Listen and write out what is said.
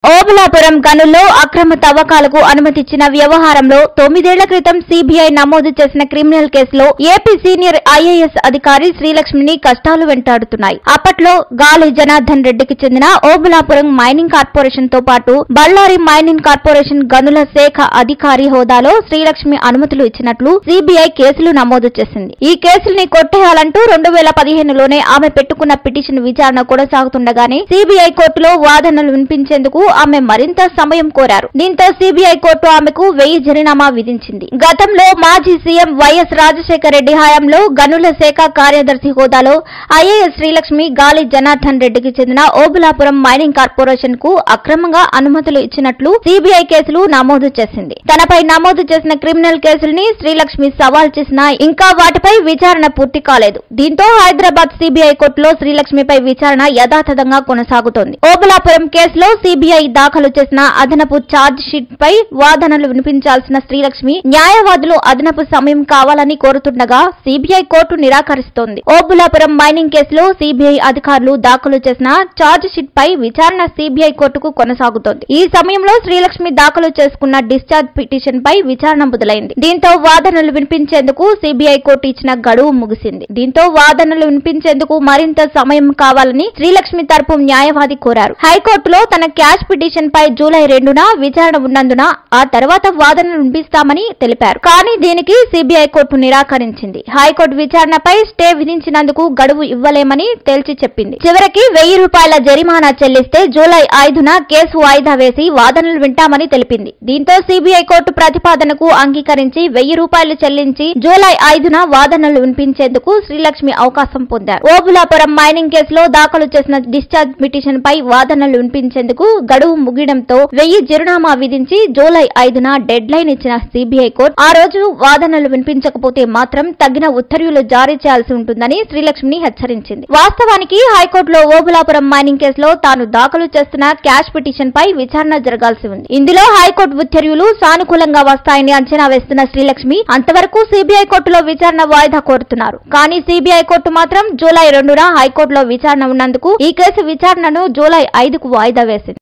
ఓబులాపురం గనుల్లో అక్రమ తవ్వకాలకు అనుమతిచ్చిన వ్యవహారంలో 9 ఏళ్ల క్రితం సీబీఐ నమోదు చేసిన క్రిమినల్ కేసులో ఏపీ సీనియర్ ఐఏఎస్ అధికారి శ్రీలక్ష్మిని కష్టాలు వెంటాడుతున్నాయి. అప్పట్లో గాలి జనార్దన్ రెడ్డికి చెందిన ఓబులాపురం మైనింగ్ కార్పొరేషన్ తో పాటు బళ్లారి మైనింగ్ కార్పొరేషన్ గనుల శాఖ అధికారి హోదాలో శ్రీలక్ష్మి అనుమతులు ఇచ్చినట్లు సీబీఐ కేసులు నమోదు చేసింది. ఈ కేసుల్ని కొట్టేయాలంటూ 2015లోనే ఆమె పెట్టుకున్న పిటిషన్ విచారణ కొనసాగుతుండగానే సీబీఐ కోర్టులో వాదనలు వినిపించేందుకు ఆమె మరింత సమయం కోరారు. దీంతో సీబీఐ కోర్టు ఆమెకు 1000 జరిమానా విధించింది. గతంలో మాజీ సీఎం వైఎస్ రాజశేఖర రెడ్డి హయాంలో గనుల శాఖ కార్యదర్శి హోదాలో ఐఏఎస్ శ్రీలక్ష్మి గాలి జనార్దన్ రెడ్డికి చెందిన ఓబులాపురం మైనింగ్ కార్పొరేషన్ కు అక్రమంగా అనుమతులు ఇచ్చినట్లు సీబీఐ కేసులు నమోదు చేసింది. తనపై నమోదు చేసిన క్రిమినల్ కేసుల్ని శ్రీలక్ష్మి సవాల్ చేసినా ఇంకా వాటిపై విచారణ పూర్తి కాలేదు. దీంతో హైదరాబాద్ సీబీఐ కోర్టులో శ్రీలక్ష్మిపై విచారణ యథాతథంగా కొనసాగుతోంది. ఓబులాపురం కేసులో సీబీఐ దాఖలు చేసిన అదనపు ఛార్జ్ షీట్ పై వాదనలు వినిపించాల్సిన శ్రీలక్ష్మి న్యాయవాదులు అదనపు సమయం కావాలని కోరుతుండగా సీబీఐ కోర్టు నిరాకరిస్తోంది. ఓబులాపురం మైనింగ్ కేసులో సీబీఐ అధికారులు దాఖలు చేసిన ఛార్జ్ షీట్ పై విచారణ సీబీఐ కోర్టుకు కొనసాగుతోంది. ఈ సమయంలో శ్రీలక్ష్మి దాఖలు చేసుకున్న డిశ్చార్జ్ పిటిషన్ పై విచారణ మొదలైంది. దీంతో వాదనలు వినిపించేందుకు సీబీఐ కోర్టు ఇచ్చిన గడువు ముగిసింది. దీంతో వాదనలు వినిపించేందుకు మరింత సమయం కావాలని శ్రీలక్ష్మి తరపు న్యాయవాది కోరారు. హైకోర్టులో తన క్యాష్ పిటిషన్ పై జూలై 2న విచారణ ఉన్నందున ఆ తర్వాత వాదనలు వినిపిస్తామని తెలిపారు. కానీ దీనికి సీబీఐ కోర్టు నిరాకరించింది. హైకోర్టు విచారణపై స్టే విధించినందుకు గడువు ఇవ్వలేమని తేల్చి చెప్పింది. చివరికి 1000 రూపాయల జరిమానా చెల్లిస్తే జూలై 5న కేసు వాయిదా వేసి వాదనలు వింటామని తెలిపింది. దీంతో సీబీఐ కోర్టు ప్రతిపాదనకు అంగీకరించి 1000 రూపాయలు చెల్లించి జూలై 5న వాదనలు వినిపించేందుకు శ్రీలక్ష్మి అవకాశం పొందారు. ఓబులాపురం మైనింగ్ కేసులో దాఖలు చేసిన డిశ్చార్జ్ పిటిషన్ పై వాదనలు వినిపించేందుకు గడువు ముగియడంతో 1000 జరిమానా విధించి జూలై 5న డెడ్ లైన్ ఇచ్చిన సీబీఐ కోర్టు ఆ రోజు వాదనలు వినిపించకపోతే మాత్రం తగిన ఉత్తర్వులు జారీ చేయాల్సి ఉంటుందని శ్రీలక్ష్మిని హెచ్చరించింది. వాస్తవానికి హైకోర్టులో ఓబులాపురం మైనింగ్ కేసులో తాను దాఖలు చేస్తున్న క్యాష్ పిటిషన్ పై విచారణ జరగాల్సి ఉంది. ఇందులో హైకోర్టు ఉత్తర్వులు సానుకూలంగా వస్తాయని అంచనా వేస్తున్న శ్రీలక్ష్మి అంతవరకు సీబీఐ కోర్టులో విచారణ వాయిదా కోరుతున్నారు. కానీ సీబీఐ కోర్టు మాత్రం జూలై 2న హైకోర్టులో విచారణ ఉన్నందుకు ఈ కేసు విచారణను జూలై 5కు వాయిదా వేసింది.